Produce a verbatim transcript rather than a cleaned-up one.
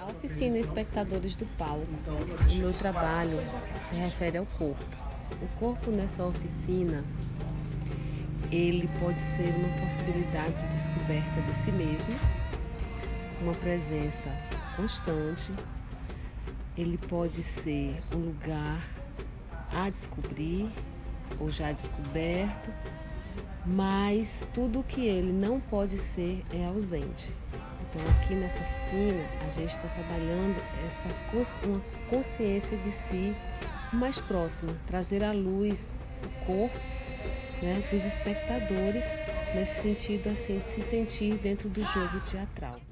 Oficina Espectadores do Palco. O meu trabalho se refere ao corpo. O corpo nessa oficina, ele pode ser uma possibilidade de descoberta de si mesmo, uma presença constante, ele pode ser um lugar a descobrir ou já descoberto, mas tudo que ele não pode ser é ausente. Então aqui nessa oficina a gente está trabalhando essa uma consciência de si mais próxima, trazer à luz o corpo, né, dos espectadores, nesse sentido assim de se sentir dentro do jogo teatral.